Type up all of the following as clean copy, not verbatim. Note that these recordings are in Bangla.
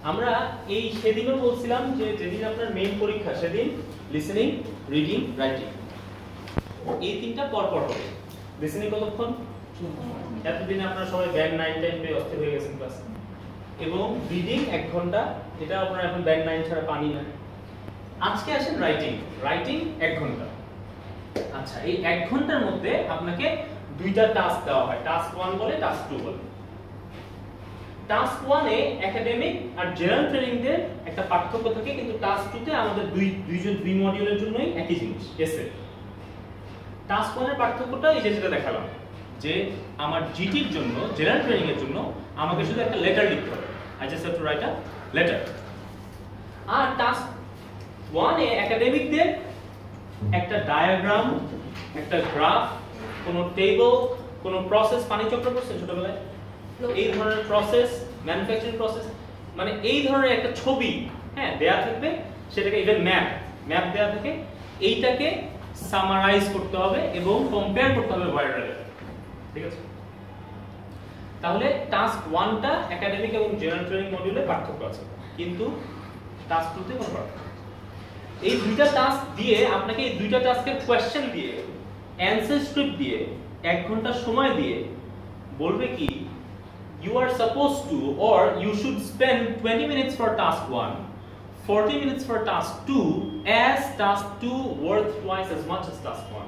আমরা এই সেদিনও বলছিলাম যে যেদিন আপনার মেইন পরীক্ষা সেদিন লিসেনিং, রিডিং, রাইটিং এই তিনটা পর পর হবে। লিসেনিং কতক্ষণ? এতদিন আপনারা সবাই ব্যান্ড 9 10 পেয়ে অস্থির হয়ে গেছেন ক্লাসে। এবং রিডিং 1 ঘন্টা, এটা আপনারা এখন ব্যান্ড 9 ছাড়া পানি না। আজকে আসেন রাইটিং। রাইটিং 1 ঘন্টা। আচ্ছা, এই 1 ঘন্টার মধ্যে আপনাকে দুইটা টাস্ক দেওয়া হয়। টাস্ক 1 বলে, টাস্ক 2 বলে। টাস্ক 1 এ একাডেমিক আর জেনারেল ট্রেনিং দের একটা পার্থক্য থাকে, কিন্তু টাস্ক 2 তে আমাদের দুই মডিউলের জন্যই একই জিনিস, এসে। টাস্ক 1 এর পার্থক্যটা এই যে যেটা দেখালাম, যে আমার জিটির জন্য, জেনারেল ট্রেনিং এর জন্য আমাকে শুধু একটা লেটার লিখতে হবে। I just have to write a letter. আর টাস্ক 1 এ একাডেমিকদের একটা ডায়াগ্রাম, একটা গ্রাফ, কোন টেবল, কোন প্রসেস, পানি চক্র করছেন ছোটবেলায়, এই ধরনের প্রসেস, ম্যানুফ্যাকচারিং প্রসেস, মানে এই ধরনের একটা ছবি হ্যাঁ দেয়া থাকবে, সেটাকে ইভেন ম্যাপ দেয়া থাকে, এইটাকে সামারাইজ করতে হবে এবং কম্পেয়ার করতে হবে ভাইরাল। ঠিক আছে? তাহলে টাস্ক 1 টা একাডেমিক এবং জেনারেল ট্রেনিং মডিউলে পার্থক্য আছে, কিন্তু টাস্ক 2 তে কোনো পার্থক্য নেই। এই দুইটা টাস্ক দিয়ে আপনাকে, এই দুইটা টাস্কের কোশ্চেন দিয়ে, অ্যানসার স্ক্রিপ্ট দিয়ে 1 ঘন্টা সময় দিয়ে বলবে কি you are supposed to, or you should spend 20 minutes for task 1, 40 minutes for task 2, as task 2 worth twice as much as task 1.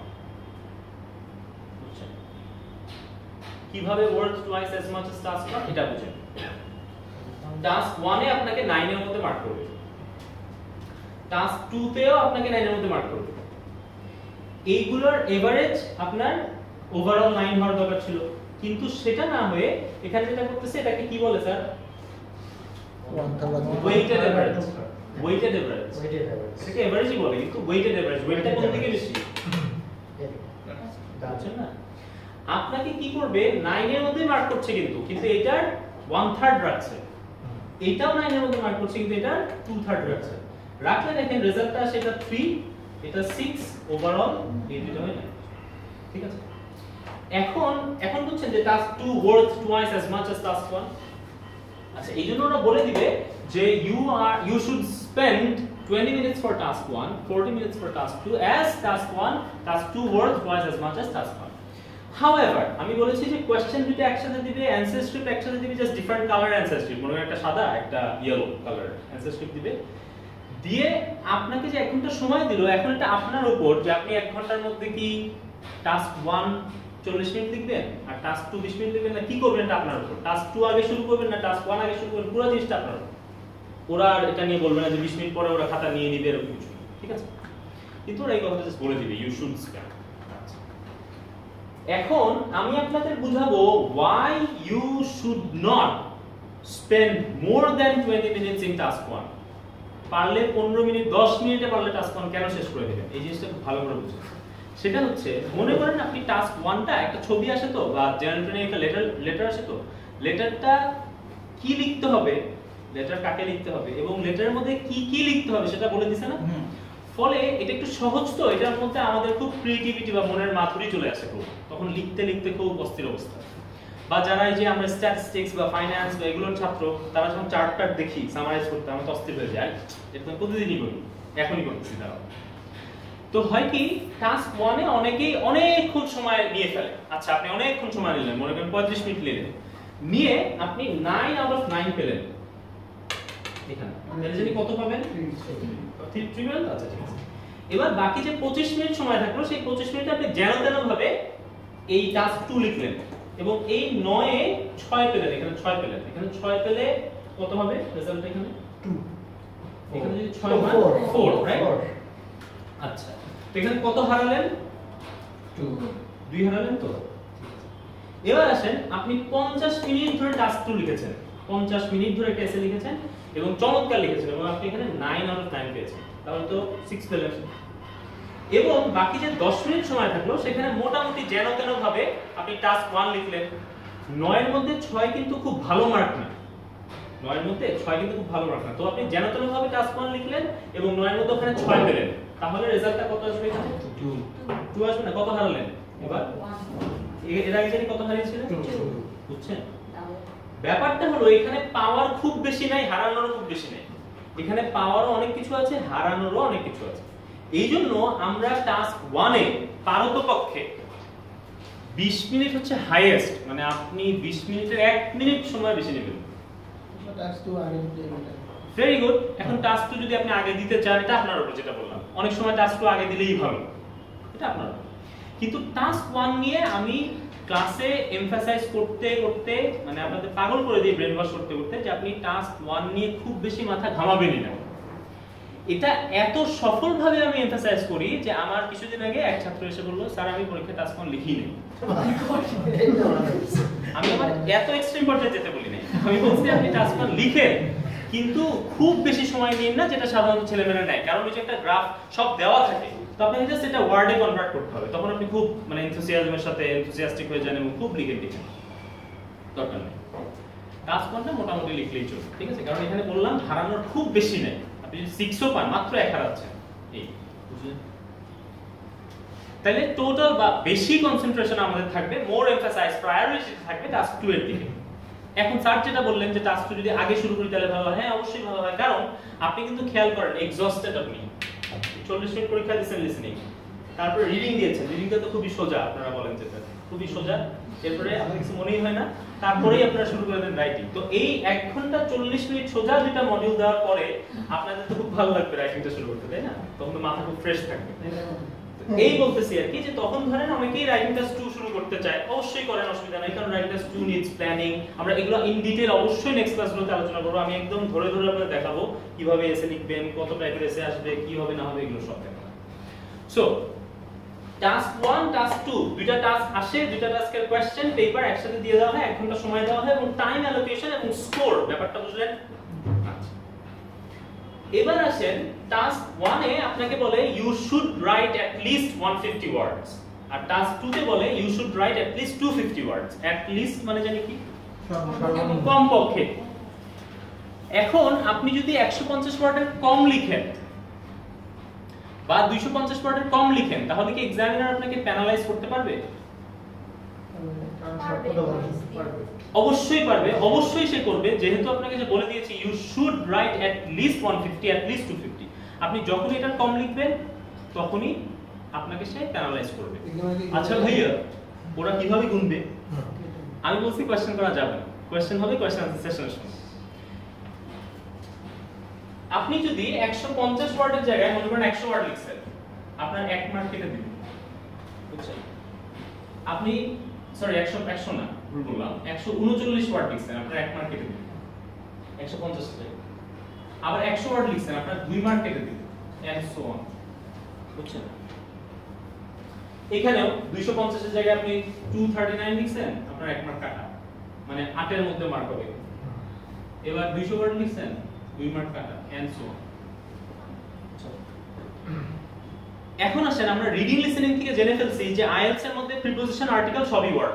কিভাবে worth twice as much as task 1 এটা বুঝেন। টাস্ক 1 এ আপনাকে 9 এর মধ্যে মার্ক করবে, টাস্ক 2 তেও আপনাকে 9 এর মধ্যে মার্ক করবে। এইগুলোর এভারেজ আপনার ওভারঅল 9 হওয়ার দরকার ছিল, কিন্তু সেটা না হয়ে এখানে যেটা করতেছে এটাকে কি বলে sir? Weighted average. Weighted average, এটাকে এভারেজই বলে, কিন্তু ওয়েটেড এভারেজ, ওয়েটটা কোন দিকে বেশি? বুঝছেন না? আপনাকে কি করবে, 9 এর মধ্যে মার্ক করছে, কিন্তু এটার 1/3 রাখছে, এটাও 9 এর মধ্যে মার্ক করছে, কিন্তু এটার 2/3 রাখছে। রাখলে দেখেন রেজাল্টটা সেটা 3, এটা 6, ওভারঅল এই দুটো হয় না। ঠিক আছে? এখন বুঝছেন যে task 2 worth twice as much as task 1। আচ্ছা, এইজন্য ওরা বলে দিবে যে you should spend 20 minutes for task 1, 40 minutes for task 2, as task 2 worth twice as much as task 1. However, আমি বলেছি যে কোশ্চেন দুটো একসাথে দিবে, অ্যানসার স্ক্রিপ্ট একসাথে দিবে, just different colour answer script, মনে হয় একটা সাদা একটা ইয়েলো কালার অ্যানসার স্ক্রিপ্ট দিবে। দিয়ে আপনাকে যে 1 ঘন্টা সময় দিল, এখন এটা আপনার উপর যে আপনি 1 ঘন্টার মধ্যে কি টাস্ক 1 40 মিনিট লিখবেন আর টাস্ক 2 20 মিনিট লিখবেন, না কি করবেন এটা আপনার উপর। টাস্ক 2 আগে শুরু করবেন না টাস্ক 1 আগে শুরু করবেন, পুরো জিনিসটা আপনার উপর। ওরা আর এটা নিয়ে বলবে না যে 20 মিনিট পরে ওরা খাতা নিয়ে নিবে এরকম কিছু, ঠিক আছে? কিন্তু ওরা এই কথাটা জাস্ট বলে দিবে ইউ শুড স্প্যান। এখন আমি আপনাদের বুঝাবো why you should not spend more than 20 minutes in task 1। পারলে 15 মিনিট 10 মিনিটে পারলে টাস্ক 1 কেন শেষ করে দিবেন, এই জিনিসটা খুব ভালো করে বুঝুন। সেটা হচ্ছে, মনে করেন আপনি টাস্ক 1 টা একটা ছবি আসে তো, বা জেনারেল ট্রেনিং একটা লেটার আসে তো, লেটারটা কি লিখতে হবে, লেটার কাকে লিখতে হবে এবং লেটারের মধ্যে কি কি লিখতে হবে সেটা বলে দিছে না। ফলে এটা একটু সহজ তো, এটার মধ্যে আমাদের খুব ক্রিয়েটিভিটি বা মনের মাধুরী চলে আসে খুব, তখন লিখতে লিখতে খুব অস্থির অবস্থা। বা যারা এই যে আমরা স্ট্যাটিস্টিক্স বা ফাইন্যান্স বা এগুলোর ছাত্র, তারা যখন চার্ট দেখি সামারাইজ করতে আমরা তো অস্থির হয়ে যাই, এটা তো প্রতিদিনই করি, এখনই করতেছি তারা। তো হয় কি, টাস্ক 1 এ অনেকেই অনেকক্ষণ সময় নিয়ে ফেলে। আচ্ছা, আপনি অনেকক্ষণ সময় নিলেন, মনে করেন 35 মিনিট নিলেন, নিয়ে আপনি 9 আউট অফ 9 পেলেন। এখানে তাহলে জানি কত পাবেন? 3 আচ্ছা ঠিক আছে। এবার বাকি যে 25 মিনিট সময় থাকলো, সেই 25 মিনিটে আপনি যেন তেন ভাবে এই টাস্ক 2 লিখলেন এবং এই 9 এ 6 পেলেন, এখানে 6 পেলেন, এখানে 6 পেলে কত হবে রেজাল্ট? এখানে 2, এখানে যদি 6 হয় 4, রাইট? আচ্ছা, তো এখানে কত হারালেন? 2 হারালেন তো। এবার আসেন, আপনি 50 মিনিট ধরে টাস্ক 2 লিখেছেন, 50 মিনিট ধরে টেসে লিখেছেন এবং চমৎকার লিখেছেন এবং আপনি এখানে 9 আউট অফ 9 পেয়েছেন, তাহলে তো 6 পেলেন। এবং বাকি যে 10 মিনিট সময় থাকলো, সেখানে মোটামুটি যেন তেন ভাবে আপনি টাস্ক 1 লিখলেন। 9 এর মধ্যে 6 কিন্তু খুব ভালো মার্ক না, 9 এর মধ্যে 6 কিন্তু খুব ভালো মার্ক না, তো আপনি যেন তেন ভাবে টাস্ক 1 লিখলেন এবং 9 এর মধ্যে ওখানে 6 পেলেন, তাহলে রেজাল্টটা কত আসবে? এখানে 2 আসবে না? কত হারালেন এবার? এর আগে জানি কত হারিয়েছিলেন, বুঝছেন? ব্যাপারটা হলো এখানে পাওয়ার খুব বেশি নাই, হারানোরও খুব বেশি নাই। এখানে পাওয়ারও অনেক কিছু আছে, হারানোরও অনেক কিছু আছে। এই জন্য আমরা টাস্ক 1 এ পারতপক্ষে 20 মিনিট হচ্ছে হাইয়েস্ট, মানে আপনি 20 মিনিটের 1 মিনিট সময় বেশি নেবেন। টাস্ক 2 আগে দিতে ভেরি গুড। এখন টাস্ক 2 যদি আপনি আগে দিতে চান, এটা আপনার উপর, যেটা বললাম অনেক সময় টাস্ক 2 আগে দিলেই ভালো, এটা আপনার। কিন্তু টাস্ক 1 নিয়ে আমি ক্লাসে এমফাসাইজ করতে করতে মানে আপনাদের পাগল করে দিই ব্রেন ওয়াশ করতে করতে যে আপনি টাস্ক 1 নিয়ে খুব বেশি মাথা ঘামাবেনই না। এটা এত সফলভাবে আমি এমফাসাইজ করি যে আমার কিছুদিন আগে এক ছাত্র এসে বলল, স্যার আমি পরীক্ষায় টাস্ক 1 লিখি নাই। আমি আবার এত এক্সট্রিম পর্যায়ে যেতে বলি নাই, আমি বলছি আপনি টাস্ক 1 লিখেন কিন্তু খুব বেশি সময় নিন না, যেটা সাধারণত ছেলেমেয়েরা নেয়। কারণ ওই যে একটা গ্রাফ সব দেওয়া থাকে, তো আপনাকে জাস্ট এটা ওয়ার্ডে কনভার্ট করতে হবে, তখন আপনি খুব মানে এনথুসিয়াজমের সাথে এনথুসিয়াস্টিক হয়ে যান এবং খুব লিখে দিচ্ছেন, দরকার নেই। টাস্ক 1টা মোটামুটি লিখলেই চলবে, ঠিক আছে? কারণ এখানে বললাম হারানোর খুব বেশি নেই, আপনি যদি 6ও পান মাত্র 1 হারাচ্ছেন, এই বুঝলেন? তাহলে টোটাল বা বেশি কনসেন্ট্রেশন আমাদের থাকবে, মোর এমফাসাইজ প্রায়োরিটি থাকবে টাস্ক 2 এর দিকে। এখন স্যার যেটা বললেন যে টাস্ক 2 যদি আগে শুরু করি তাহলে ভালো হয়, হ্যাঁ অবশ্যই ভালো হয়। কারণ আপনি কিন্তু খেয়াল করেন এক্সস্টেড, আপনি 40 মিনিট পরীক্ষা দিয়েছেন লিসেনিং, তারপরে রিডিং দিয়েছেন, রিডিংটা তো খুবই সোজা, আপনারা বলেন যেটা খুবই সোজা, এরপরে আপনার কিছু মনেই হয় না, তারপরেই আপনারা শুরু করে দেন রাইটিং। তো এই 1 ঘন্টা 40 মিনিট সোজা দুটা মডিউল দেওয়ার পরে আপনাদের তো খুব ভালো লাগবে রাইটিংটা শুরু করতে, তাই না? তখন তো মাথা খুব ফ্রেশ থাকবে। এই বলতেছি আর কি যে তখন ধরেন অনেকেই রাইটিং টাস্ক 2 শুরু করতে চায়, অবশ্যই করেন, অসুবিধা নাই, কারণ রাইটিং টাস্ক 2 নিডস প্ল্যানিং। আমরা এগুলো ইন ডিটেইল অবশ্যই নেক্সট ক্লাসগুলোতে আলোচনা করব। আমি একদম ধরে ধরে আপনাদের দেখাবো কিভাবে এসে লিখবেন, কত টাইপের এসে আসবে, কি হবে না হবে, এগুলো সব দেখাবো। সো টাস্ক 1 টাস্ক 2 দুইটা টাস্ক আসে, দুইটা টাস্কের কোশ্চেন পেপার একসাথে দিয়ে দেওয়া হয়, 1 ঘন্টা সময় দেওয়া হয় এবং টাইম অ্যালোকেশন এবং স্কোর, ব্যাপারটা বুঝলেন? এবার আসেন টাস্ক 1 এ আপনাকে বলে you should write at least 150 words, আর টাস্ক 2 তে বলে you should write at least 250 words. At least মানে জানি কি? কমপক্ষে। এখন আপনি যদি 150 ওয়ার্ডের কম লিখেন বা 250 ওয়ার্ডের কম লিখেন, তাহলে কি এক্সামিনার আপনাকে প্যানালাইজ করতে পারবে? অবশ্যই পারবে, অবশ্যই সে করবে, যেহেতু আপনাকে যে বলে দিয়েছি you should write at least 150 at least 250। আপনি যখন এটা কম লিখবেন তখনই আপনাকে সে প্যানালাইজ করবে। আচ্ছা ভাইয়া, ওরা কিভাবে গুনবে? আমি বলছি কোশ্চেন করা যাবে না, কোশ্চেন হবে কোশ্চেন আনসার সেশনের সময়। আপনি যদি 150 ওয়ার্ডের জায়গায় মনে করেন 100 ওয়ার্ড লিখছেন, আপনার 1 মার্ক কেটে দিবেন, বুঝছেন? আপনি সরি 100 না, ভুল বললাম, 139 ওয়ার্ড লিখছেন, আপনার 1 মার্ক কেটে দিবেন 150 এর। আবার 100 ওয়ার্ড লিখছেন, আপনার 2 মার্ক কেটে দিবেন, এন্ড সো অন, বুঝছেন? এখানেও 250 এর জায়গায় আপনি 239 লিখছেন, আপনার 1 মার্ক কাটা, মানে 8 এর মধ্যে মার্ক হবে। এবার 200 ওয়ার্ড লিখছেন, 2 মার্ক কাটা, এন্ড সো অন। এখন আসেন আমরা রিডিং লিসেনিং থেকে জেনে ফেলছি যে আইএলটিএস এর মধ্যে প্রিপোজিশন আর্টিকেল সবই ওয়ার্ড।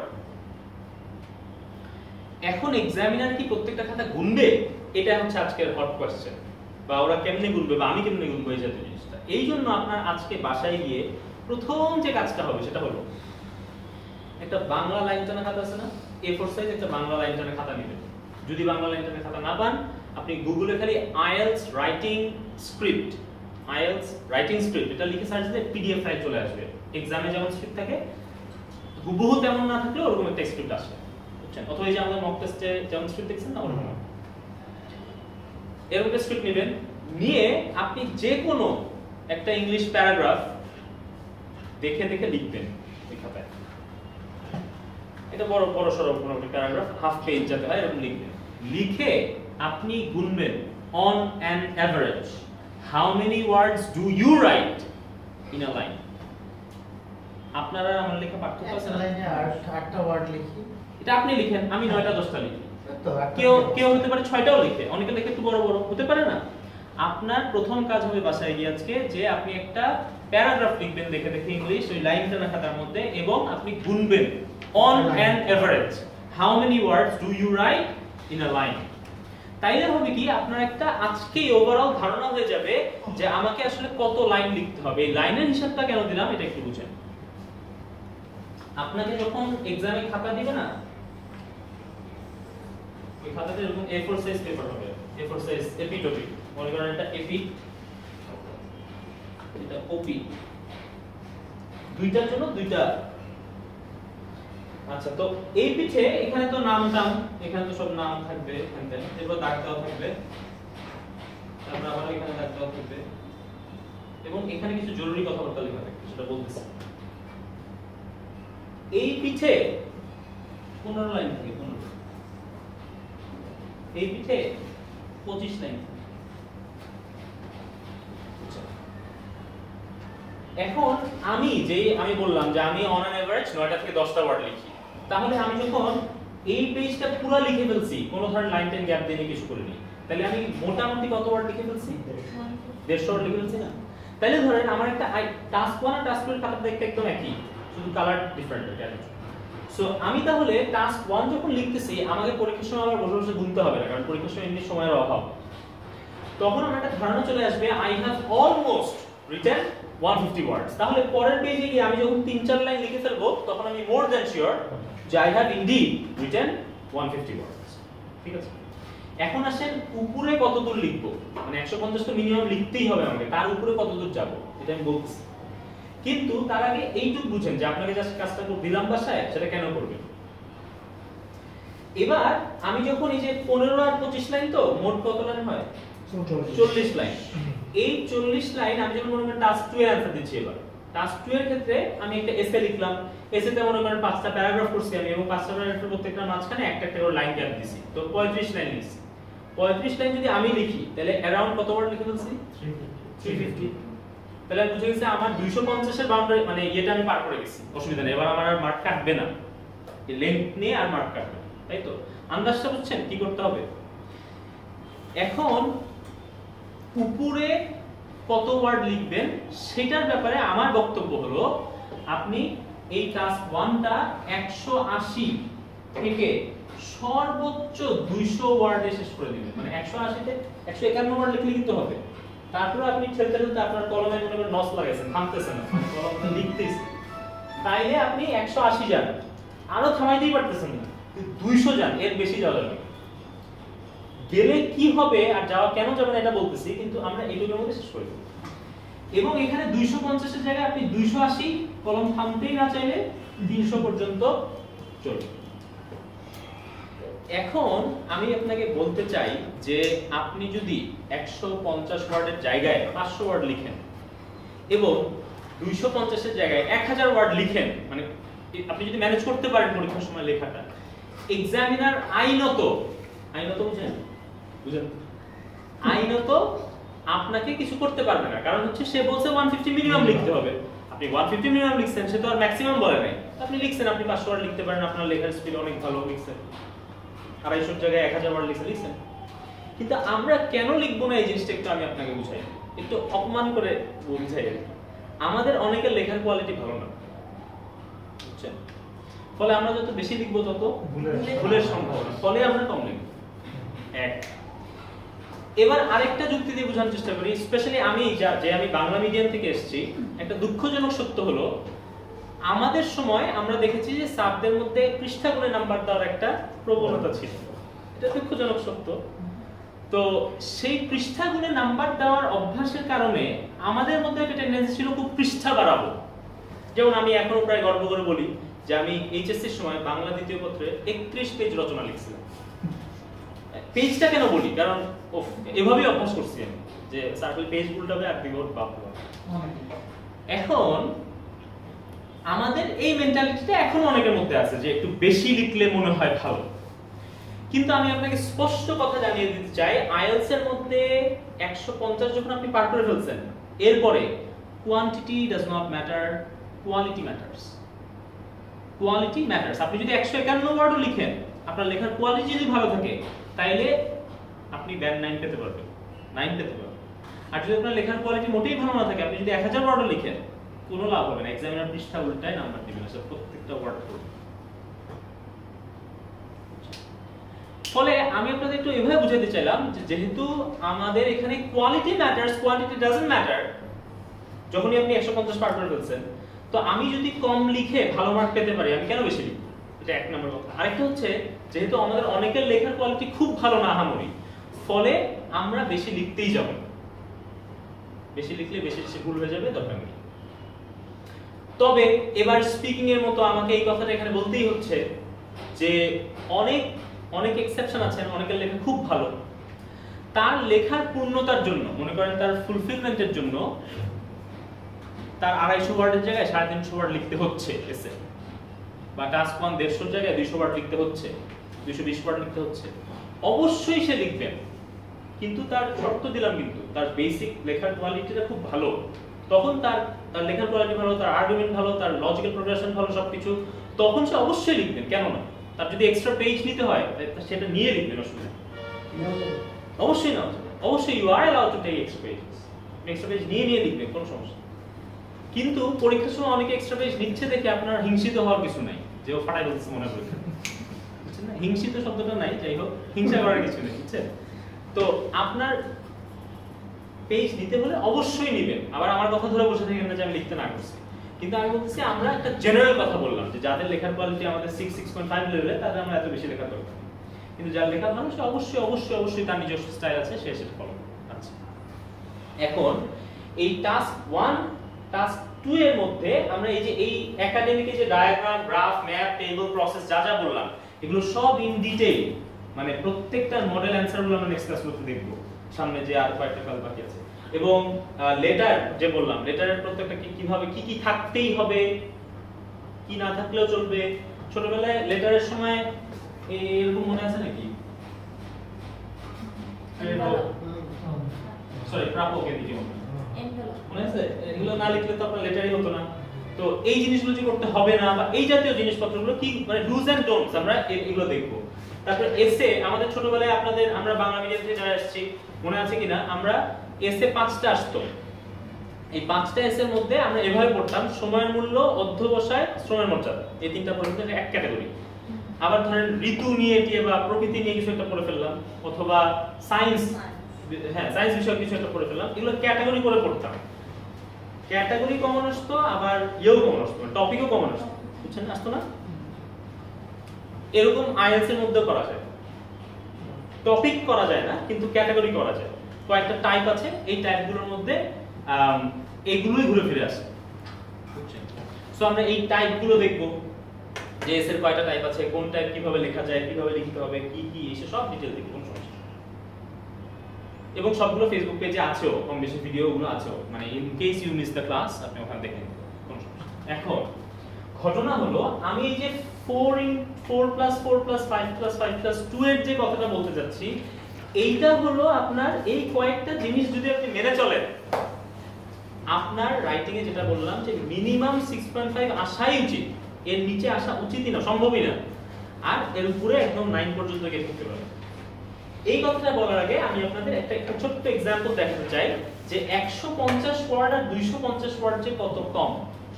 এখন এক্সামিনার কি প্রত্যেকটা খাতা গুনবে? এটা হচ্ছে আজকের হট কোশ্চেন, বা ওরা কেমনে গুনবে বা আমি কেমনে গুনবো এই জাতীয় জিনিসটা। এই জন্য আপনার আজকে বাসায় গিয়ে প্রথম যে কাজটা হবে সেটা হলো একটা বাংলা লাইন টানা খাতা আছে না, A4 সাইজ একটা বাংলা লাইন টানা খাতা নেবেন। যদি বাংলা লাইন টানা খাতা না পান, আপনি গুগলে খালি IELTS writing script, IELTS writing script এটা লিখে সার্চ দিলে পিডিএফ ফাইল চলে আসবে। এক্সামে যেমন স্ক্রিপ্ট থাকে হুবহু তেমন না থাকলেও ওরকম একটা স্ক্রিপ্ট আসবে, বুঝছেন? অথবা এই যে আমাদের মক টেস্টে যেমন স্ক্রিপ্ট দেখছেন না, ওরকম এরকম একটা স্ক্রিপ্ট নেবেন, নিয়ে আপনি যে কোনো একটা ইংলিশ প্যারাগ্রাফ দেখে দেখে লিখবেন এই খাতায়। এটা বড় বড় সরো কোনো একটা প্যারাগ্রাফ, হাফ পেজ যাতে হয় এরকম লিখবেন। লিখে আপনি গুনবেন on an average how many words do you write in a line. আপনারা আমার লেখা পার্থক্য আছে না? লাইনে 8টা ওয়ার্ড লিখি, এটা আপনি লিখেন, আমি 9টা 10টা লিখি, কেউ হতে পারে 6টাও লিখে, অনেকে লিখে একটু বড় বড়, হতে পারে না? আপনার প্রথম কাজ হবে বাসায় গিয়ে আজকে যে আপনি একটা প্যারাগ্রাফ লিখবেন দেখে দেখে ইংলিশ, ওই লাইনটা না খাতার মধ্যে, এবং আপনি গুনবেন on an average how many words do you write in a line. তাইলে হবে কি আপনার একটা আজকেই ওভারঅল ধারণা হয়ে যাবে যে আমাকে আসলে কত লাইন লিখতে হবে। এই লাইনের হিসাবটা কেন দিলাম এটা একটু বুঝেন। আপনাকে যখন এক্সামে খাতা দিবে না, ওই খাতাতে এরকম A4 সাইজ পেপার হবে, A4 সাইজ এপি টপিক, মনে করেন এটা এপি, এটা ওপি, দুইটার জন্য দুইটা। আচ্ছা, তো এই পিঠে এখানে তো নাম টাম, এখানে তো সব নাম থাকবে, এরপর দাগ দেওয়া থাকবে, তারপর আবার এখানে দাগ দেওয়া থাকবে, এবং এখানে কিছু জরুরি কথাবার্তা লেখা থাকবে, সেটা বলতেছি। এই পিঠে 15 লাইন থাকে, 15, এই পিঠে 25 লাইন। এখন আমি বললাম যে আমি অন অ্যান এভারেজ 9টা থেকে 10টা ওয়ার্ড লিখি, তাহলে আমি যখন এই পেজটা পুরো লিখে ফেলছি, কোনো ধরনের লাইন টেন গ্যাপ দিয়ে কিছু করিনি, তাহলে আমি মোটামুটি কত ওয়ার্ড লিখে ফেলছি? 150 ওয়ার্ড লিখে ফেলছি না? তাহলে ধরেন আমার একটা টাস্ক 1 আর টাস্ক 2 এর কালার দেখতে একদম একই, শুধু কালার ডিফারেন্ট কেন? সো আমি তাহলে টাস্ক 1 যখন লিখতেছি, আমাকে পরীক্ষার সময় আবার বসে বসে গুনতে হবে না, কারণ পরীক্ষার সময় এমনি সময়ের অভাব। তখন আমার একটা ধারণা চলে আসবে, I have almost written 150 words. তাহলে পরের পেজে গিয়ে আমি যখন 3-4 লাইন লিখে ফেলবো, তখন আমি মোর দ্যান শিওর যে I have indeed written 150 words. ঠিক আছে, এখন আসেন উপরে কত দূর লিখবো, মানে 150 তো মিনিমাম লিখতেই হবে আমাকে, তার উপরে কত দূর যাব এটা আমি বলছি। কিন্তু তার আগে এইটুকু বুঝেন যে আপনাকে জাস্ট কাজটা করে দিলাম বাসায়, সেটা কেন করবেন। এবার আমি যখন এই যে 15 আর 25 লাইন, তো মোট কত লাইন হয়? 40 লাইন। এই 40 লাইন আমি যখন মনে করেন টাস্ক 2 এর অ্যানসার দিচ্ছি, এবার টাস্ক 2 এর ক্ষেত্রে আমি একটা এসে লিখলাম, এসেতে মনে করেন 5টা প্যারাগ্রাফ করছি আমি, এবং 5টা প্যারাগ্রাফের প্রত্যেকটার মাঝখানে একটা একটা করে লাইন গ্যাপ দিছি, তো 35 লাইন লিখছি। 35 লাইন যদি আমি লিখি, তাহলে অ্যারাউন্ড কত ওয়ার্ড লিখে ফেলছি? 350। তাহলে আমি বুঝে গেছি আমার 250 এর বাউন্ডারি, মানে এটা আমি পার করে গেছি, অসুবিধা নেই, এবার আমার আর মার্ক কাটবে না, এই লেন্থ নিয়ে আর মার্ক কাটবে না, তাই তো? আন্দাজটা বুঝছেন কি করতে হবে? এখন উপরে কত ওয়ার্ড লিখবেন সেটার ব্যাপারে আমার বক্তব্য হলো, আপনি এই টাস্ক 1টা 180 থেকে সর্বোচ্চ 200 ওয়ার্ডে শেষ করে দিবেন। মানে 180 তে 151 ওয়ার্ড লিখলে কিন্তু হবে, তারপরে আপনি ঠেলতে ঠেলতে আপনার কলমে মনে করেন নস লাগাইছেন, থামতেছেন না, কলমটা লিখতেছেন, তাইলে আপনি 180 যান, আরো থামাইতেই পারতেছেন না, 200 যান, এর বেশি যাওয়া যাবে গেলে কি হবে, আর যাওয়া কেন যাবে না এটা বলতেছি, কিন্তু আমরা এইটুকুর মধ্যে শেষ করে দেব। এবং এখানে 250 এর জায়গায় আপনি 280, কলম থামতেই না চাইলে 300 পর্যন্ত চলবে। এখন আমি আপনাকে বলতে চাই যে আপনি যদি 150 ওয়ার্ডের জায়গায় 500 ওয়ার্ড লিখেন এবং 250 এর জায়গায় 1000 ওয়ার্ড লিখেন, মানে আপনি যদি ম্যানেজ করতে পারেন পরীক্ষার সময় লেখাটা, এক্সামিনার আইনত বুঝেন আইনত আপনাকে কিছু করতে পারবে না, কারণ হচ্ছে সে বলছে 150 মিনিমাম লিখতে হবে, আপনি 150 মিনিমাম লিখছেন, সে তো আর ম্যাক্সিমাম বলে নাই, আপনি লিখছেন, আপনি 500 ওয়ার্ড লিখতে পারেন, আপনার লেখার স্পিড অনেক ভালো, লিখছেন 250 জায়গায় 1000 ওয়ার্ড লিখছেন। কিন্তু আমরা কেন লিখবো না এই জিনিসটা একটু আমি আপনাকে বুঝাই, একটু অপমান করে বুঝাই। আমাদের অনেকের লেখার কোয়ালিটি ভালো না, বুঝছেন, ফলে আমরা যত বেশি লিখবো তত ভুলের সম্ভাবনা, ফলে আমরা কম লিখব। এক, এবার আরেকটা যুক্তি দিয়ে বোঝানোর চেষ্টা করি, স্পেশালি আমি আমি বাংলা মিডিয়াম থেকে এসেছি, একটা দুঃখজনক সত্য হলো আমাদের সময় আমরা দেখেছি যে সাবদের মধ্যে পৃষ্ঠা গুণে নাম্বার দেওয়ার একটা প্রবণতা ছিল, এটা দুঃখজনক সত্য। তো সেই পৃষ্ঠা গুণে নাম্বার দেওয়ার অভ্যাসের কারণে আমাদের মধ্যে একটা টেন্ডেন্সি ছিল খুব পৃষ্ঠা বাড়াবো। যেমন আমি এখনো প্রায় গর্ব করে বলি যে আমি এইচএসসি এর সময় বাংলা দ্বিতীয় পত্রে 31 পেজ রচনা লিখছিলাম। পেজটা কেন বলি, কারণ এভাবেই অভ্যাস করছি আমি, যে সার্কেল পেজ উল্টাবে আর বিগত বাপরে। এখন আমাদের এই মেন্টালিটিটা এখনো অনেকের মধ্যে আছে যে একটু বেশি লিখলে মনে হয় ভালো, কিন্তু আমি আপনাকে স্পষ্ট কথা জানিয়ে দিতে চাই, আইএলটিএস এর মধ্যে 150 যখন আপনি পার করে ফেলছেন, এরপরে quantity does not matter, quality matters. Quality matters. আপনি যদি 151 ওয়ার্ডও লিখেন, আপনার লেখার কোয়ালিটি যদি ভালো থাকে, তাইলে আপনি ব্যান্ড 9 পেতে পারবেন, 9 পেতে পারবেন। আর যদি আপনার লেখার কোয়ালিটি মোটেই ভালো না থাকে, আপনি যদি 1000 ওয়ার্ডও লিখেন, কোনো লাভ হবে না, এক্সামিনার পৃষ্ঠা উল্টায় নাম্বার দিবেন, সব প্রত্যেকটা ওয়ার্ড করবে। ফলে আমি আপনাদের একটু এভাবে বুঝাতে চাইলাম যে যেহেতু আমাদের এখানে quality matters, quantity doesn't matter, যখনই আপনি 150 পার করে ফেলছেন, তো আমি যদি কম লিখে ভালো মার্ক পেতে পারি, আমি কেন বেশি লিখব? এটা এক নম্বর কথা। আরেকটা হচ্ছে যেহেতু আমাদের অনেকের লেখার কোয়ালিটি খুব ভালো না আহামরি, ফলে আমরা বেশি লিখতেই যাব না, বেশি লিখলে বেশি বেশি ভুল হয়ে যাবে, দরকার নেই। তবে এবার স্পিকিং এর মতো আমাকে এই কথাটা এখানে বলতেই হচ্ছে যে অনেক অনেক এক্সেপশন আছেন, অনেকের লেখা খুব ভালো, তার লেখার পূর্ণতার জন্য, মনে করেন তার ফুলফিলমেন্টের জন্য তার 250 ওয়ার্ডের জায়গায় 350 ওয়ার্ড লিখতে হচ্ছে এসে, বা টাস্ক 1 150 জায়গায় 200 ওয়ার্ড লিখতে হচ্ছে, 220 ওয়ার্ড লিখতে হচ্ছে, অবশ্যই সে লিখবেন। কিন্তু তার শর্ত দিলাম, কিন্তু তার বেসিক লেখার কোয়ালিটিটা খুব ভালো, তখন তার লেখার কোয়ালিটি ভালো, তার আর্গুমেন্ট ভালো, তার লজিক্যাল প্রোগ্রেশন ভালো, সবকিছু, তখন সে অবশ্যই লিখবেন। কেন না? তার যদি এক্সট্রা পেজ নিতে হয় সেটা নিয়ে লিখবেন, অসুবিধা অবশ্যই না, অবশ্যই you are allowed to take extra page নিয়ে লিখবেন, কোনো সমস্যা। কিন্তু পরীক্ষার সময় অনেকে এক্সট্রা পেজ নিচ্ছে দেখে আপনার হিংসিত হওয়ার কিছু নাই, যে ও ফাটাই বলছে মনে করে, বুঝছেন না? হিংসিত শব্দটা নাই, যাই হোক, হিংসা করার কিছু নেই, বুঝছেন? তো আপনার পেজ নিতে হলে অবশ্যই নেবেন। আবার আমার কথা ধরে বসে থাকেন না যে আমি লিখতে না করছি, কিন্তু আমি বলতেছি আমরা একটা জেনারেল কথা বললাম যে যাদের লেখার কোয়ালিটি আমাদের 6.5 লেভেলে, তাদের আমরা এত বেশি লেখা দরকার, কিন্তু যার লেখা ভালো সে অবশ্যই অবশ্যই অবশ্যই তার নিজস্ব স্টাইল আছে, সে সেটা ফলো করবে। আচ্ছা, এখন এই টাস্ক 1 টাস্ক 2 এর মধ্যে আমরা এই যে এই একাডেমিকে যে diagram, graph, map, table, process যা যা বললাম, এগুলো সব ইন ডিটেইল, মানে প্রত্যেকটা মডেল অ্যানসারগুলো আমরা নেক্সট ক্লাসগুলোতে দেখব, সামনে যে আর কয়েকটা ক্লাস বাকি আছে। এবং লেটার যে বললাম, লেটারের প্রত্যেকটা কিভাবে কি থাকতেই হবে, কি না থাকলেও চলবে। ছোটবেলায় লেটারের সময় এরকম মনে আছে নাকি? সরি, প্রাপক এদিকে মনে আছে? এগুলো না লিখলে তো আপনার লেটারই হতো না। তো এই জিনিসগুলো যে করতে হবে না, বা এই জাতীয় জিনিসপত্রগুলো কি, মানে ডুজ এন্ড ডোন্টস, আমরা এগুলো দেখব। তারপর এসে, আমাদের ছোটবেলায় আমরা বাংলা মিডিয়াম থেকে যারা আসছি, মনে আছে কিনা, আমরা এসে 5টা আসতো। এই 5টা এসের মধ্যে আমরা এভাবে পড়তাম: সময়ের মূল্য, অধ্যবসায়, শ্রমের মর্যাদা, এই 3টা পড়তে এক ক্যাটাগরি। আবার ধরেন ঋতু নিয়ে বা প্রকৃতি নিয়ে কিছু একটা পড়ে ফেললাম, অথবা সায়েন্স, হ্যাঁ সায়েন্স বিষয়ে কিছু একটা পড়ে ফেললাম, এগুলো ক্যাটাগরি করে পড়তাম। ক্যাটাগরি কমন আসতো, আবার ইয়েও কমন আসতো, টপিকও কমন আসতো, বুঝছেন? আসতো না? এরকম আইএলটিএস এর মধ্যে করা যায়, টপিক করা যায় না, কিন্তু ক্যাটাগরি করা যায়। কয়েকটা টাইপ আছে, এই টাইপগুলোর মধ্যে এগুলোই ঘুরে ফিরে আসে, বুঝছেন? সো আমরা এই টাইপগুলো দেখব, যে এস এর কয়টা টাইপ আছে, কোন টাইপ কিভাবে লেখা যায়, কিভাবে লিখতে হবে, কি কি, এসে সব ডিটেইল দেখব, কোন সমস্যা। এবং সবগুলো ফেসবুক পেজে আছেও, কম বেশি ভিডিওগুলো আছেও, মানে in case you miss the class, আপনি ওখানে দেখেন, কোন সমস্যা। এখন ঘটনা হলো, আমি এই যে 4+4+5+5+2 এর যে কথাটা বলতে যাচ্ছি, এইটা হলো আপনার এই কয়েকটা জিনিস যদি আপনি মেনে চলেন, আপনার রাইটিং এ যেটা বললাম যে মিনিমাম 6.5 আসাই উচিত, এর নিচে আসা উচিতই না, সম্ভবই না, আর এর উপরে একদম 9 পর্যন্ত গিয়ে করতে পারবেন। এই কথাটা বলার আগে আমি আপনাদের একটা ছোট্ট एग्जांपल দেখাতে চাই যে 150 ওয়ার্ড আর 250 ওয়ার্ড যে কত কম,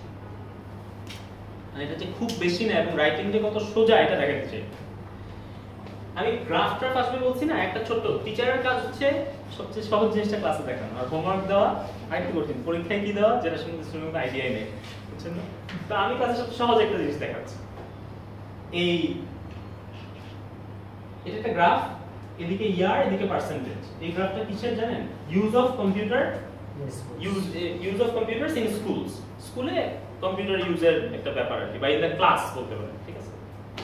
মানে এটা যে খুব বেশি না, এবং রাইটিং যে কত সোজা এটা দেখাতে চাই। আমি গ্রাফটা ফার্স্টে বলছি না, একটা ছোট টিচারের কাজ হচ্ছে সবচেয়ে সহজ জিনিসটা ক্লাসে দেখানো, আর হোমওয়ার্ক দেওয়া আরেকটু কঠিন, পরীক্ষায় কি দেওয়া যেটা শুনতে স্টুডেন্টের আইডিয়াই নেই, বুঝছেন না? তো আমি ক্লাসে সবচেয়ে সহজ একটা জিনিস দেখাচ্ছি। এটা একটা গ্রাফ, এদিকে ইয়ার, এদিকে পার্সেন্টেজ। এই গ্রাফটা কিসের জানেন? Use of computer, use of computers in schools, স্কুলে কম্পিউটার ইউজের একটা ব্যাপার আর কি, বা ইন দ্য ক্লাস বলতে পারেন, ঠিক আছে?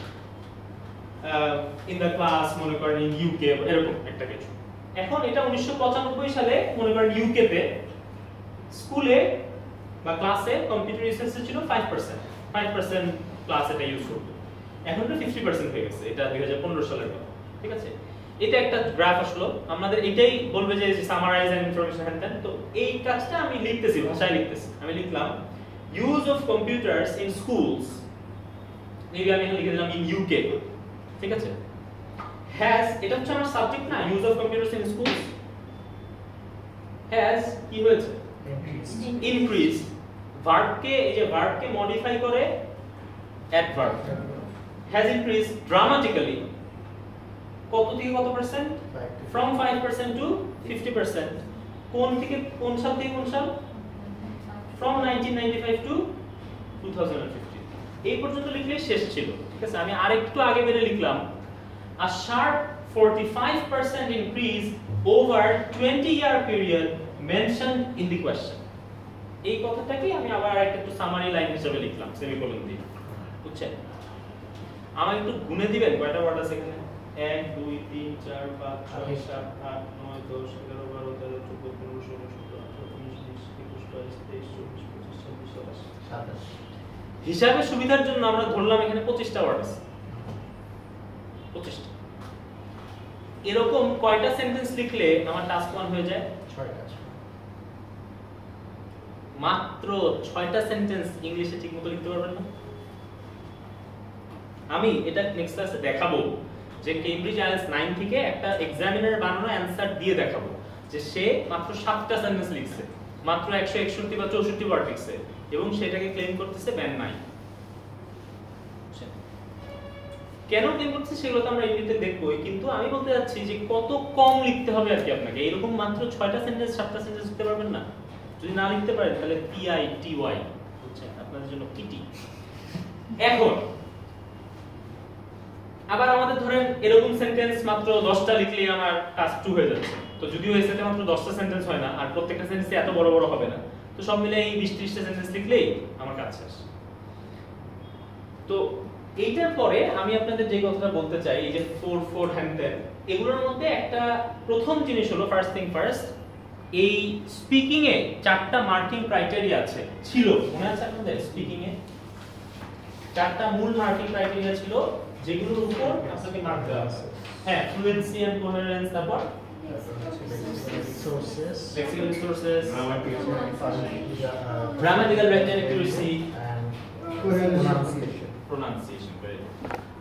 ইন দ্য ক্লাস মনে করেন ইন ইউকে, এরকম একটা কিছু। এখন এটা 1995 সালে মনে করেন ইউকে তে স্কুলে বা ক্লাসে কম্পিউটার ইউজেজ ছিল 5% ক্লাস এটা ইউজ করতো। এখন তো 50% হয়ে গেছে, এটা 2015 সালের কথা, ঠিক আছে? এটা একটা গ্রাফ আসলো, আমাদের এটাই বলবে যে সামারাইজ এন্ড ইনফরমেশন হ্যান্ড। তো এই কাজটা আমি লিখতেছি, ভাষায় লিখতেছি। আমি লিখলাম use of computers in schools, maybe আমি লিখে দিলাম ইন ইউকে, ঠিক আছে? হ্যাজ, এটা হচ্ছে আমার সাবজেক্ট না, use of computers in schools. Has কি হয়েছে? ইনক্রিজ। ভার্বকে, এই যে ভার্বকে মডিফাই করে অ্যাডভার্ব, হ্যাজ ইনক্রিজ ড্রামাটিক্যালি। কত থেকে কত পার্সেন্ট? From 5% two 50%। কোন থেকে কোন সাল থেকে কোন সাল? From 1995 to 2015। এই পর্যন্ত লিখলে শেষ ছিল, ঠিক আছে? আমি আরেকটু আগে বেরে লিখলাম a sharp 45% increase over 20-year period mentioned in the question. এই কথাটাকে আমি আবার একটু সামারি লাইন হিসেবে লিখলাম সেমিকোলন দিয়ে, বুঝছেন? আমাকে একটু গুণে দিবেন কয়টা ওয়ার্ড আছে এখানে? 1 2 3 4 5 6 7 8 9 10 11 12 13 14 15 16 17 18 19 20 21 22 23 24 25 26 27 হিসাবে সুবিধার জন্য আমরা ধরলাম এখানে 25টা ওয়ার্ড আছে। 25টা। এরকম কয়টা সেন্টেন্স লিখলে আমার টাস্ক 1 হয়ে যায়? 6টা। মাত্র 6টা সেন্টেন্স ইংলিশে ঠিকমতো লিখতে পারবেন না? আমি এটা নেক্সট ক্লাসে দেখাবো যে কেমব্রিজ আইএলটিএস 9 থেকে একটা এক্সামিনার বানানো অ্যানসার দিয়ে দেখাবো যে সে মাত্র 7টা সেন্টেন্স লিখছে, মাত্র 161 বা 64 ওয়ার্ড লিখছে এবং সেটাকে ক্লেম করতেছে ব্যান্ড 9। কেন ক্লেম করতেছে সেগুলো তো আমরা ইউনিটে দেখবই, কিন্তু আমি বলতে যাচ্ছি যে কত কম লিখতে হবে আর কি আপনাকে। এরকম মাত্র 6টা সেন্টেন্স 7টা সেন্টেন্স লিখতে পারবেন না? যদি না লিখতে পারেন তাহলে PITY হচ্ছে আপনাদের জন্য পিটি। এখন আবার আমাদের ধরেন এরকম সেন্টেন্স মাত্র 10টা লিখলেই আমার কাজ 2 হয়ে যাচ্ছে। তো যদিও এই সেটে মাত্র 10টা সেন্টেন্স হয় না আর প্রত্যেকটা সেন্টেন্সে এত বড় বড় হবে না, তো সব মিলে এই 20-30টা সেন্টেন্স লিখলেই আমার কাজ শেষ। তো এইটার পরে আমি আপনাদের যে কথাটা বলতে চাই, এই যে 4 হ্যান্ডেল, এগুলোর মধ্যে একটা প্রথম জিনিস হলো ফার্স্ট থিং ফার্স্ট, এই স্পিকিং এ 4টা মার্কিং ক্রাইটেরিয়া আছে, ছিল মনে আছে আপনাদের? স্পিকিং এ 4টা মূল মার্কিং ক্রাইটেরিয়া ছিল যেগুলোর উপর আপনাকে মার্ক দেওয়া আছে। হ্যাঁ, ফ্লুয়েন্সি এন্ড কোহেরেন্স, তারপর sources, lexical sources, grammatical grammatical range and accuracy, and pronunciation. Very good.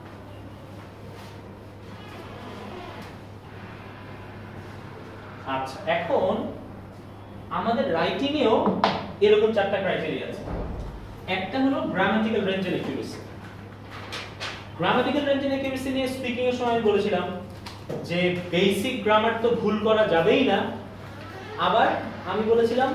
আচ্ছা, এখন আমাদের রাইটিং এও এরকম 4টা ক্রাইটেরিয়া আছে। একটা হলো grammatical range and accuracy. Grammatical range and accuracy নিয়ে স্পিকিং এর সময় বলেছিলাম যে বেসিক গ্রামার তো ভুল করা যাবেই না, আবার আমি বলেছিলাম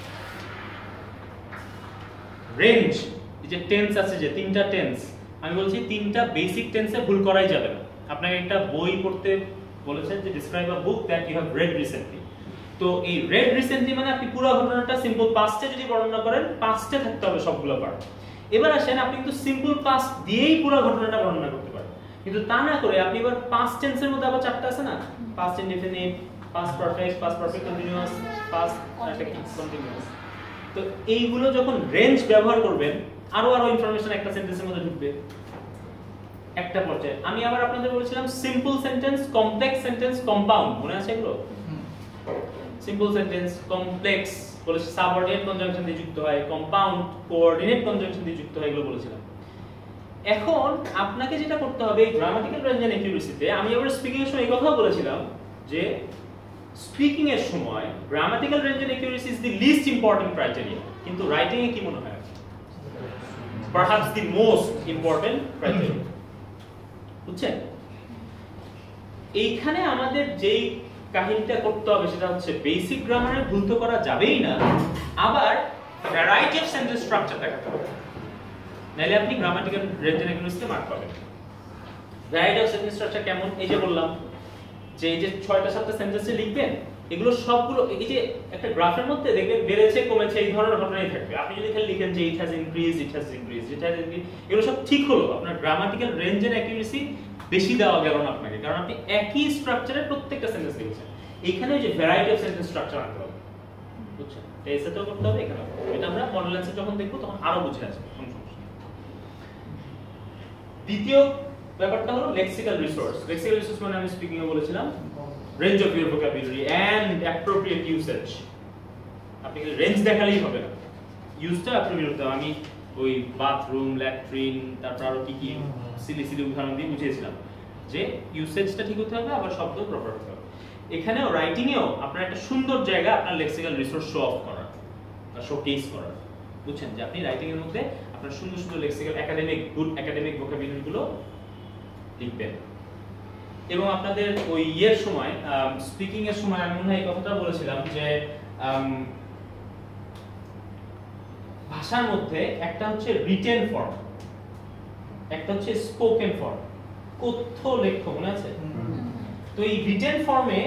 রেঞ্জ, এই যে টেন্স আছে যে 3টা টেন্স, আমি বলছি 3টা বেসিক টেন্সে ভুল করাই যাবে না। আপনাকে একটা বই পড়তে বলেছেন যে describe a book that you have read recently. তো এই রেড রিসেন্টলি মানে আপনি পুরো ঘটনাটা সিম্পল পাস্টে যদি বর্ণনা করেন, পাস্টে থাকতে হবে সবগুলো পার্ট। এবার আসেন আপনি কিন্তু সিম্পল পাস্ট দিয়েই পুরো ঘটনাটা বর্ণনা করতে পারেন, কিন্তু তা না করে আপনি এবার পাস্ট টেন্সের মধ্যে আবার 4টা আছে না, past indefinite, past perfect, past perfect continuous, past continuous. তো এইগুলো যখন রেঞ্জ ব্যবহার করবেন, আরো ইনফরমেশন একটা সেন্টেন্সের মধ্যে ঢুকবে একটা পর্যায়ে। আমি আবার আপনাদের বলেছিলাম simple sentence, complex sentence, compound, মনে আছে এগুলো? সিম্পল সেন্টেন্স, কমপ্লেক্স বলেছে সাবঅর্ডিনেট কনজাংশন দিয়ে যুক্ত হয়, কম্পাউন্ড কোঅর্ডিনেট কনজাংশন দিয়ে যুক্ত হয়, এগুলো বলেছিলাম। এখন আপনাকে যেটা করতে হবে এই গ্রামাটিক্যাল রেঞ্জ এন্ড অ্যাকুরেসিতে, আমি আবার স্পিকিং এর সময় এই কথাও বলেছিলাম যে স্পিকিং এর সময় grammatical range and accuracy is the least important criteria, কিন্তু রাইটিং এ কি মনে হয়? Perhaps the most important criteria. বুঝছেন? এইখানে আমাদের যেই কাহিনীটা করতে হবে সেটা হচ্ছে বেসিক গ্রামারে ভুল তো করা যাবেই না, আবার ভ্যারাইটি অফ সেন্টেন্স স্ট্রাকচার দেখাতে হবে, নাহলে আপনি গ্রামাটিক্যাল রেঞ্জ এন্ড অ্যাকুরেসিতে মার্ক পাবেন। ভ্যারাইটি অফ সেন্টেন্স স্ট্রাকচার কেমন? এই যে বললাম যে এই যে 6টা 7টা সেন্টেন্সে লিখবেন, এগুলো সবগুলো এই যে একটা গ্রাফের মধ্যে দেখবেন বেড়েছে কমেছে এই ধরনের ঘটনাই থাকবে। আপনি যদি খালি লিখেন যে it has increased, it has increased, it has increased, এগুলো সব ঠিক হলো, আপনার গ্রামাটিক্যাল রেঞ্জ এন্ড অ্যাকুরেসি বেশি দেওয়া গেল না আপনাকে, কারণ আপনি একই স্ট্রাকচারে প্রত্যেকটা সেন্টেন্স লিখেছেন। এখানে যে ভ্যারাইটি অফ সেন্টেন্স স্ট্রাকচার আনতে হবে, বুঝছেন? এই সেটাও করতে হবে এখানে। এটা আমরা মডেল অ্যান্সার যখন দেখব তখন আরো বুঝে আসবে, কোনো সমস্যা নেই। দ্বিতীয় ব্যাপারটা হলো লেক্সিক্যাল রিসোর্স। লেক্সিক্যাল রিসোর্স মানে আমি স্পিকিং এ বলেছিলাম range of your vocabulary and appropriate usage. আপনি রেঞ্জ দেখালেই হবে না, ইউজটা অ্যাপ্রোপ্রিয়েট হতে হবে। আমি ওই বাথরুম, ল্যাট্রিন, তারপর আরো কি কি সিলি উদাহরণ দিয়ে বুঝিয়েছিলাম যে ইউসেজটা ঠিক হতে হবে, আবার শব্দ প্রপার হতে হবে। এখানেও রাইটিং এও আপনার একটা সুন্দর জায়গা আপনার লেক্সিক্যাল রিসোর্স শো অফ করার বা শোকেস করার, বুঝছেন? যে আপনি রাইটিং এর মধ্যে আপনার সুন্দর সুন্দর lexical academic good academic vocabulary গুলো লিখবেন। এবং আপনাদের ওই ইয়ের সময় স্পিকিং এর সময় আমি মনে হয় এই কথাটা বলেছিলাম যে ভাষার মধ্যে একটা হচ্ছে রিটেন ফর্ম, একটা হচ্ছে স্পোকেন ফর্ম। কথ্য লেখ্য মনে আছে? তো এই রিটেন ফর্মে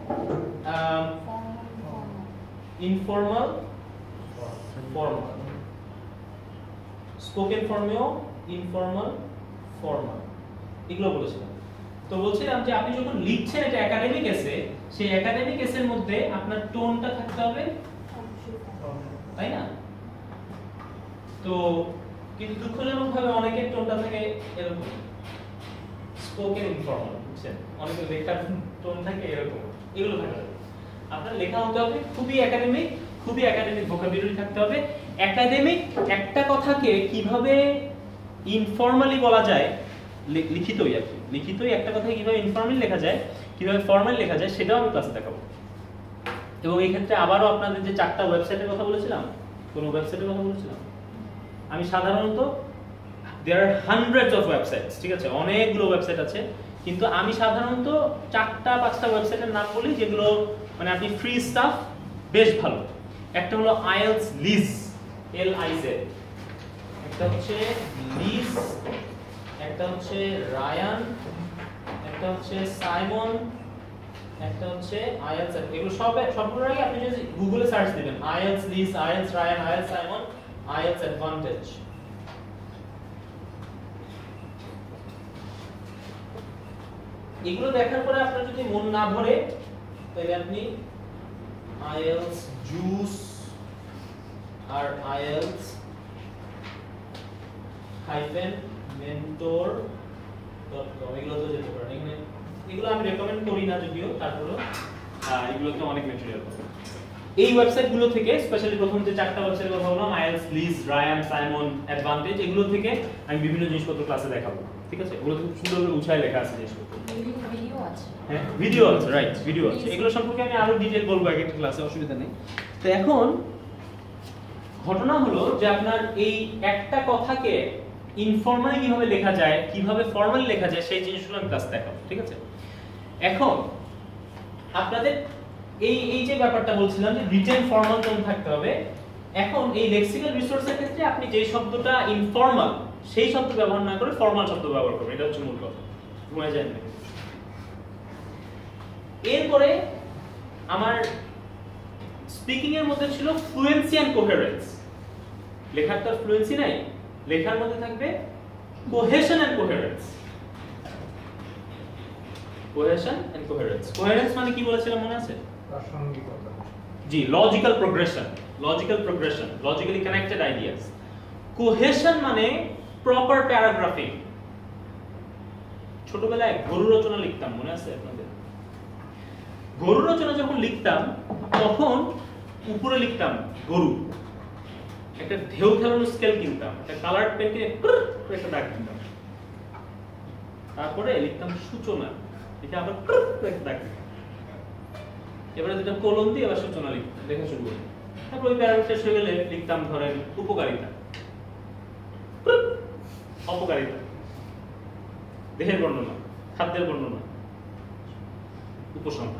ইনফর্মাল, ফর্মাল, স্পোকেন ফর্মেও ইনফর্মাল, ফর্মাল, এগুলো বলেছিলাম। তো বলছিলাম যে আপনি যখন লিখছেন এটা একাডেমিক এসে, সেই একাডেমিক এসের মধ্যে আপনার টোনটা থাকতে হবে, তাই না? তো কিন্তু দুঃখজনকভাবে অনেকের টোনটা থাকে এরকম স্পোকেন ইনফর্মাল, বুঝছেন? অনেকের লেখার টোন থাকে এরকম, এগুলো থাকে। আপনার লেখা হতে হবে খুবই একাডেমিক, খুবই একাডেমিক ভোকাবুলারি থাকতে হবে। একাডেমিক একটা কথাকে কিভাবে ইনফর্মালি বলা যায়, লিখিতই আর কি, লিখিতই একটা কথাকে কিভাবে ইনফর্মালি লেখা যায়, কিভাবে ফর্মালি লেখা যায়, সেটাও আমি ক্লাসে দেখাবো। এবং এই ক্ষেত্রে আবারও আপনাদের যে 4টা ওয়েবসাইটের কথা বলেছিলাম, কোন ওয়েবসাইটের কথা বলেছিলাম আমি, সাধারণত there are hundreds of websites, ঠিক আছে, অনেকগুলো ওয়েবসাইট আছে, কিন্তু আমি সাধারণত 4টা-5টা ওয়েবসাইটের নাম বলি যেগুলো মানে আপনি ফ্রি স্টাফ বেশ ভালো। একটা হলো IELTS লিজ, LIZ, একটা হচ্ছে লিজ, একটা হচ্ছে রায়ান, একটা হচ্ছে সাইমন, একটা হচ্ছে IELTS। এগুলো সবগুলোর আগে আপনি যদি গুগলে সার্চ দিবেন IELTS Liz, IELTS Ryan, IELTS Simon, IELTS advantage, এগুলো দেখার পরে আপনার যদি মন না ভরে তাহলে আপনি IELTS জুস আর IELTS mentor.com এগুলোতে যেতে পারেন। এখানে এগুলো আমি রেকমেন্ড করি না যদিও, তারপরেও এগুলোতে অনেক ম্যাটেরিয়াল পাবেন। এই ওয়েবসাইটগুলো থেকে স্পেশালি প্রথম যে 4টা ওয়েবসাইটের কথা বললাম IELTS Liz, Ryan, Simon, advantage, এগুলো থেকে আমি বিভিন্ন জিনিসপত্র ক্লাসে দেখাবো, ঠিক আছে? ওগুলো খুব সুন্দর করে গুছায় লেখা আছে জিনিসপত্র, ভিডিও আছে, হ্যাঁ ভিডিও আছে, রাইট, ভিডিও আছে। এগুলো সম্পর্কে আমি আরো ডিটেইল বলবো এক একটা ক্লাসে, অসুবিধা নেই। তো এখন ঘটনা হলো যে আপনার এই একটা কথাকে ইনফর্মালি কিভাবে লেখা যায়, কিভাবে ফর্মালি লেখা যায়, সেই জিনিসগুলো আমি ক্লাসে দেখাবো, ঠিক আছে? এখন আপনাদের এই যে ব্যাপারটা বলছিলাম যে রিটেন ফর্মাল টোন থাকতে হবে। এখন এই লেক্সিক্যাল রিসোর্সের ক্ষেত্রে আপনি যে শব্দটা ইনফর্মাল সেই শব্দ ব্যবহার না করে ফর্মাল শব্দ ব্যবহার করবেন, এটা হচ্ছে মূল কথা, বুঝে যায় না। এরপরে আমার স্পিকিং এর মধ্যে ছিল ফ্লুয়েন্সি এন্ড কোহেরেন্স। লেখার তো ফ্লুয়েন্সি নাই, লেখার মধ্যে থাকবে cohesion and coherence. Cohesion and coherence, coherence মানে কি বলেছিলাম মনে আছে? প্রাসঙ্গিকতা, জি, logical progression, logical progression, logically connected ideas. Cohesion মানে প্রপার প্যারাগ্রাফিং। ছোটবেলায় গরু রচনা লিখতাম, মনে আছে আপনাদের? গরু রচনা যখন লিখতাম তখন উপরে লিখতাম গরু, একটা ঢেউ খেলানো স্কেল কিনতাম, একটা কালার পেন কিনে একটা দাগ দিতাম, তারপরে লিখতাম সূচনা, এটা আবার একটা দাগ দিতাম, এবারে দুটো কলম দিয়ে আবার সূচনা লেখা শুরু করি। তারপর ওই প্যারাগ্রাফ শেষ হয়ে গেলে লিখতাম ধরেন উপকারিতা, অপকারিতা, দেহের বর্ণনা, খাদ্যের বর্ণনা, উপসংহার।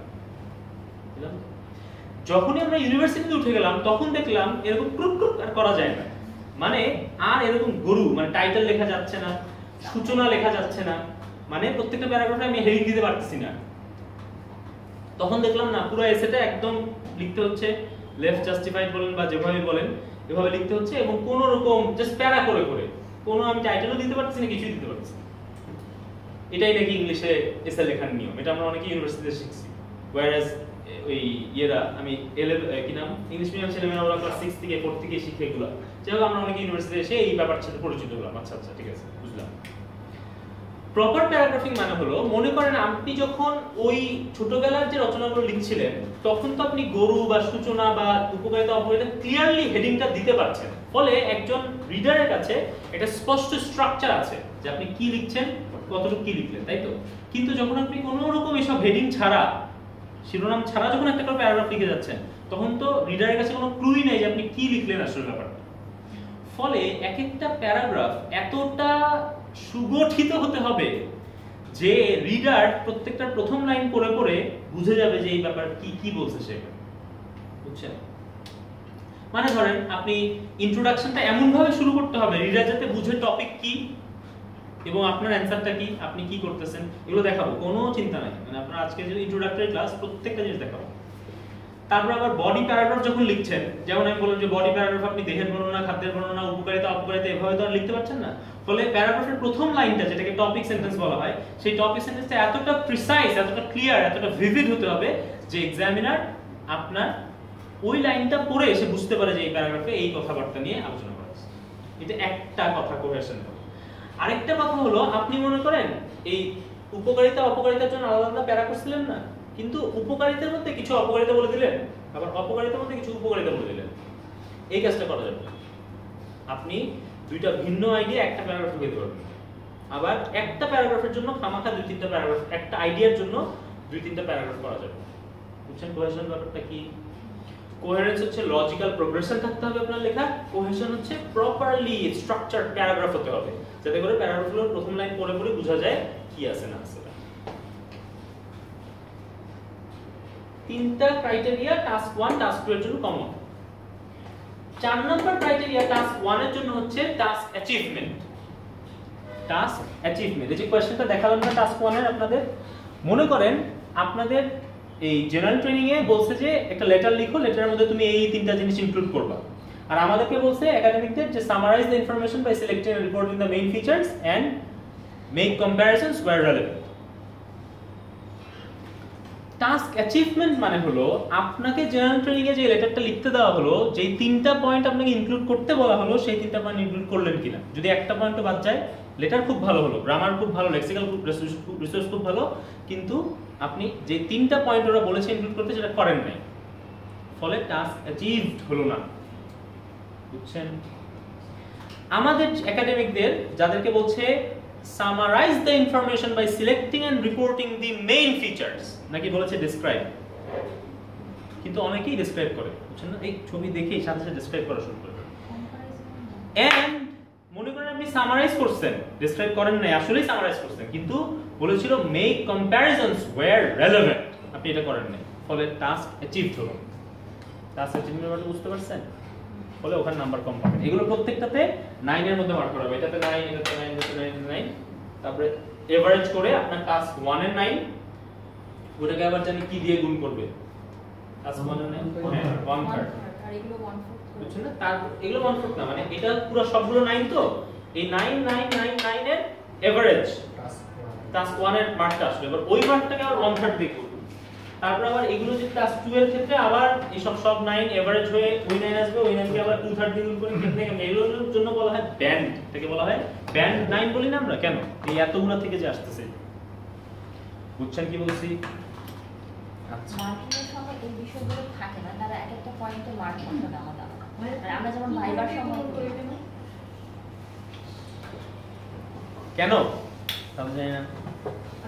যখনই আমরা ইউনিভার্সিটিতে উঠে গেলাম তখন দেখলাম এরকম ক্রুক ক্রুক আর করা যায় না, মানে আর এরকম গরু মানে টাইটেল লেখা যাচ্ছে না, সূচনা লেখা যাচ্ছে না, মানে প্রত্যেকটা প্যারাগ্রাফে আমি হেডিং দিতে পারতেছি না। তখন দেখলাম না, পুরো এসেটা একদম লিখতে হচ্ছে, লেফট জাস্টিফাইড বলেন বা যেভাবে বলেন এভাবে লিখতে হচ্ছে, এবং কোন রকম জাস্ট প্যারা করে করে, কোনো আমি টাইটেলও দিতে পারতেছি না, কিছুই দিতে পারতেছি না। এটাই নাকি ইংলিশে এসে লেখার নিয়ম, এটা আমরা অনেকে ইউনিভার্সিটিতে শিখছি। ওয়্যারএজ ওই ইয়েরা আমি কি নাম ইংলিশ মিডিয়াম ছেলেমেয়েরা ওরা ক্লাস 6 থেকে 4 থেকে শিখে এগুলো, যেভাবে আমরা অনেকে ইউনিভার্সিটিতে এসে এই ব্যাপারটার সাথে পরিচিত হলাম। আচ্ছা আচ্ছা ঠিক আছে, বুঝলাম। প্রপার প্যারাগ্রাফিং মানে হলো, মনে করেন আপনি যখন ওই ছোটবেলার যে রচনাগুলো লিখছিলেন তখন তো আপনি গরু বা সূচনা বা উপকারিতা অপকারিতা ক্লিয়ারলি হেডিংটা দিতে পারছেন, ফলে একজন রিডারের কাছে একটা স্পষ্ট স্ট্রাকচার আছে যে আপনি কি লিখছেন, কতটুকু কি লিখলেন, তাই তো? কিন্তু যখন আপনি কোনো রকম এসব হেডিং ছাড়া, শিরোনাম ছাড়া যখন একটা করে প্যারাগ্রাফ লিখে যাচ্ছেন তখন তো রিডারের কাছে কোনো ক্লুই নেই যে আপনি কি লিখলেন আসলে ব্যাপারটা। ফলে এক একটা প্যারাগ্রাফ এতটা সুগঠিত হতে হবে যে রিডার প্রত্যেকটা প্রথম লাইন পড়ে পড়ে বুঝে যাবে যে এই ব্যাপার কি কি বলছে সে, বুঝছেন? মানে ধরেন আপনি ইন্ট্রোডাকশনটা এমন ভাবে শুরু করতে হবে রিডার যাতে বুঝে টপিক কি, এবং আপনার অ্যানসারটা কি, আপনি কি করতেছেন, এগুলো দেখাবো, কোনো চিন্তা নাই। মানে আপনার আজকে যে ইন্ট্রোডাক্টরি ক্লাস প্রত্যেকটা জিনিস দেখাবো। তারপর আবার বডি প্যারাগ্রাফ যখন লিখছেন, যেমন আমি বললাম যে বডি প্যারাগ্রাফ আপনি দেহের বর্ণনা, খাদ্যের বর্ণনা, উপকারিতা অপকারিতা এভাবে তো আর লিখতে পারছেন না। ফলে প্যারাগ্রাফের প্রথম লাইনটা, যেটাকে টপিক সেন্টেন্স বলা হয়, সেই টপিক সেন্টেন্সটা এতটা প্রিসাইজ, এতটা ক্লিয়ার, এতটা ভিভিড হতে হবে যে এক্সামিনার আপনার ওই লাইনটা পড়ে এসে বুঝতে পারে যে এই প্যারাগ্রাফে এই কথাবার্তা নিয়ে আলোচনা করা হচ্ছে। এটা একটা কথা, কোহেশন। আরেকটা কথা হলো, আপনি মনে করেন এই উপকারিতা অপকারিতার জন্য আলাদা আলাদা প্যারা করছিলেন না, কিন্তু উপকারিতার মধ্যে কিছু অপকারিতা বলে দিলেন, আবার অপকারিতার মধ্যে কিছু উপকারিতা বলে দিলেন। এই কাজটা করা যাবে না। আপনি দুইটা ভিন্ন আইডিয়া একটা প্যারাগ্রাফে দিতে পারবেন, আবার একটা প্যারাগ্রাফের জন্য খামাখা দুই তিনটা প্যারাগ্রাফ, একটা আইডিয়ার জন্য দুই তিনটা প্যারাগ্রাফ করা যাবে। বুঝছেন কোহেশন ব্যাপারটা কি? কোহেরেন্স হচ্ছে লজিক্যাল প্রোগ্রেশন থাকতে হবে আপনার লেখা, কোহেশন হচ্ছে প্রপারলি স্ট্রাকচারড প্যারাগ্রাফ হতে হবে, যাতে করে প্যারাগ্রাফগুলোর প্রথম লাইন পড়ে পড়ে বোঝা যায় কি আছে না আছে। তিনটা ক্রাইটেরিয়া টাস্ক 1 টাস্ক 2 এর জন্য কমন। 4 নম্বর ক্রাইটেরিয়া টাস্ক 1 এর জন্য হচ্ছে টাস্ক অ্যাচিভমেন্ট। টাস্ক অ্যাচিভমেন্ট, এই যে কোশ্চেনটা দেখালাম না টাস্ক 1 এর, আপনাদের মনে করেন আপনাদের এই জেনারেল ট্রেনিং এ বলছে যে একটা লেটার লিখো, লেটারের মধ্যে তুমি এই তিনটা জিনিস ইনক্লুড করবা। আর আমাদেরকে বলছে একাডেমিকদের যে summarise the information by selecting and reporting the main features and make comparisons where relevant. Task achievement মানে হলো আপনাকে জেনারেল ট্রেনিং এ যে লেটারটা লিখতে দেওয়া হলো, যেই তিনটা পয়েন্ট আপনাকে ইনক্লুড করতে বলা হলো, সেই তিনটা পয়েন্ট ইনক্লুড করলেন কিনা। যদি একটা পয়েন্টও বাদ যায়, লেটার খুব ভালো হলো, গ্রামার খুব ভালো, লেক্সিক্যাল রিসোর্স খুব ভালো, কিন্তু আপনি যে তিনটা পয়েন্ট ওরা বলেছে ইনক্লুড করতে, সেটা করেন নাই, ফলে টাস্ক অ্যাচিভড হলো না। বুঝছেন? আমাদের একাডেমিকদের যাদেরকে বলছে summarise the information by selecting and reporting the main features, নাকি বলেছে ডেসক্রাইব, কিন্তু অনেকেই ডেসক্রাইব করে। বুঝছেন না? এই ছবি দেখেই সাথে সাথে ডেসক্রাইব করা শুরু করে। এন্ড মনে করেন আপনি সামারাইজ করছেন, ডেসক্রাইব করেন নাই, আসলেই সামারাইজ করছেন, কিন্তু বলেছিল মেক কম্প্যারিজনস ওয়্যার রেলেভেন্ট, আপনি এটা করেন নাই, ফলে টাস্ক অ্যাচিভড হলো। টাস্ক অ্যাচিভমেন্ট মানে বুঝতে পারছেন? ফলে ওখানে নাম্বার কম পাবেন। এগুলো প্রত্যেকটাতে 9 এর মধ্যে মার্ক করা হবে, এটাতে 9, এটাতে 9, এটাতে 9, 9, তারপরে এভারেজ করে আপনার টাস্ক 1 এর 9, ওটাকে আবার জানি কি দিয়ে গুণ করবে, টাস্ক 1 এর 9 হ্যাঁ 1/3, আর এগুলো 1/4 বুঝছেন না? তার এগুলো 1/4 না, মানে এটা পুরো সবগুলো 9, তো এই 9 9 9 9 এর এভারেজ টাস্ক 1 এর মার্কটা আসবে, এবার ওই মার্কটাকে আবার 1/3 দিয়ে করব। তারপর আবার এগুলো যে টাস্ক 2 এর ক্ষেত্রে আবার এই সব 9 এভারেজ হয়ে ওই 9 আসবে, ওই 9 কে আবার 2/3 দিয়ে গুণ করে কেটে এগুলোর জন্য বলা হয় ব্যান্ড, এটাকে বলা হয় ব্যান্ড 9 বলি না আমরা, কেন? এই এতগুলো থেকে যে আসতেছে। বুঝছেন কি বলছি? আচ্ছা, মার্কিংয়ের সময় এই বিষয়গুলো থাকে না, তারা এক একটা পয়েন্টে মার্ক করতে দেয় আলাদা আলাদা। আর আমরা যেমন ভাইবার সময় করে দেব, কেন? তাহলে জানি না।